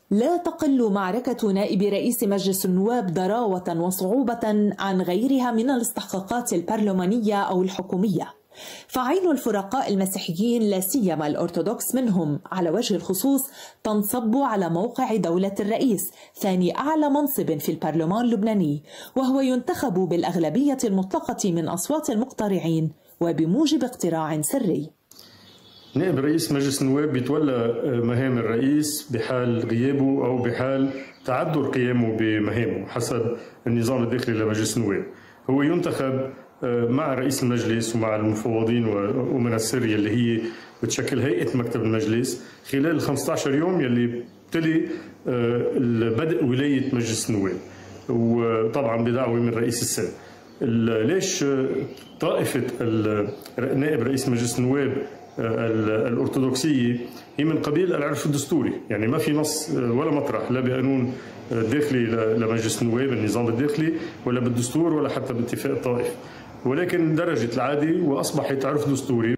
لا تقل معركة نائب رئيس مجلس النواب ضراوة وصعوبة عن غيرها من الاستحقاقات البرلمانية أو الحكومية، فعين الفرقاء المسيحيين لا سيما الأرثوذكس منهم على وجه الخصوص تنصب على موقع دولة الرئيس، ثاني أعلى منصب في البرلمان اللبناني، وهو ينتخب بالأغلبية المطلقة من أصوات المقترعين وبموجب اقتراع سري. نائب رئيس مجلس النواب بيتولى مهام الرئيس بحال غيابه أو بحال تعذر قيامه بمهامه حسب النظام الداخلي لمجلس النواب. هو ينتخب مع رئيس المجلس ومع المفوضين ومن السرية اللي هي بتشكل هيئة مكتب المجلس خلال 15 يوم يلي بتلي بدء ولاية مجلس النواب، وطبعا بدعوة من رئيس السنة. ليش طائفة نائب رئيس مجلس النواب الأرثوذكسية هي من قبيل العرف الدستوري، يعني ما في نص ولا مطرح لا بقانون داخلي لمجلس النواب النظام الداخلي ولا بالدستور ولا حتى باتفاق الطائف، ولكن اندرجت العادة وأصبحت عرف دستوري.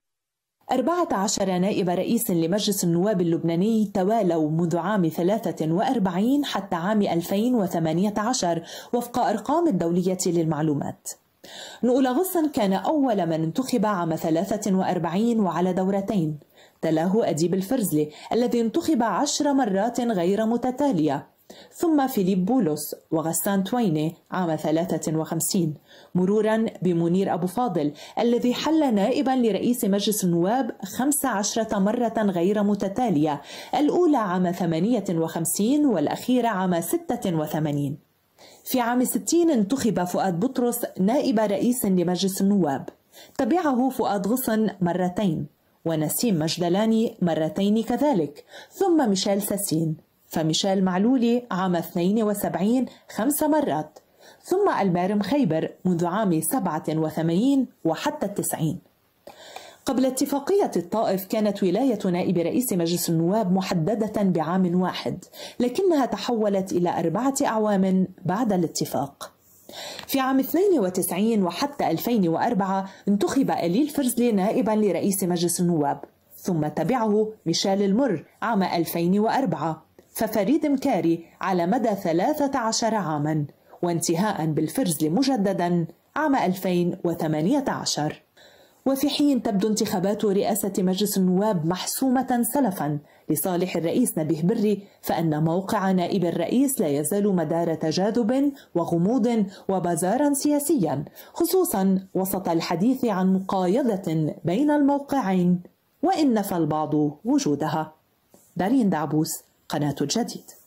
14 نائب رئيس لمجلس النواب اللبناني توالوا منذ عام 43 حتى عام 2018 وفق أرقام الدولية للمعلومات. نؤول غصن كان أول من انتخب عام 43 وعلى دورتين، تلاه أديب الفرزلي الذي انتخب 10 مرات غير متتالية، ثم فيليب بولس وغسان تويني عام 53، مرورا بمنير أبو فاضل الذي حل نائبا لرئيس مجلس النواب 15 مرة غير متتالية، الأولى عام 58 والأخيرة عام 86. في عام 60 انتخب فؤاد بطرس نائب رئيس لمجلس النواب، تبعه فؤاد غصن مرتين ونسيم مجدلاني مرتين كذلك، ثم ميشيل ساسين، فميشيل معلولي عام 72 5 مرات، ثم البارم خيبر منذ عام 87 وحتى 90. قبل اتفاقية الطائف كانت ولاية نائب رئيس مجلس النواب محددة بعام واحد، لكنها تحولت إلى 4 أعوام بعد الاتفاق. في عام 92 وحتى 2004 انتخب إليل فرزلي نائبا لرئيس مجلس النواب، ثم تبعه ميشيل المر عام 2004، ففريد مكاري على مدى 13 عاما، وانتهاء بالفرزلي مجددا عام 2018. وفي حين تبدو انتخابات رئاسة مجلس النواب محسومة سلفا لصالح الرئيس نبيه بري، فإن موقع نائب الرئيس لا يزال مدار تجاذب وغموض وبازارا سياسيا، خصوصا وسط الحديث عن مقايضة بين الموقعين وإن نفى البعض وجودها. دارين دعبوس، قناة الجديد.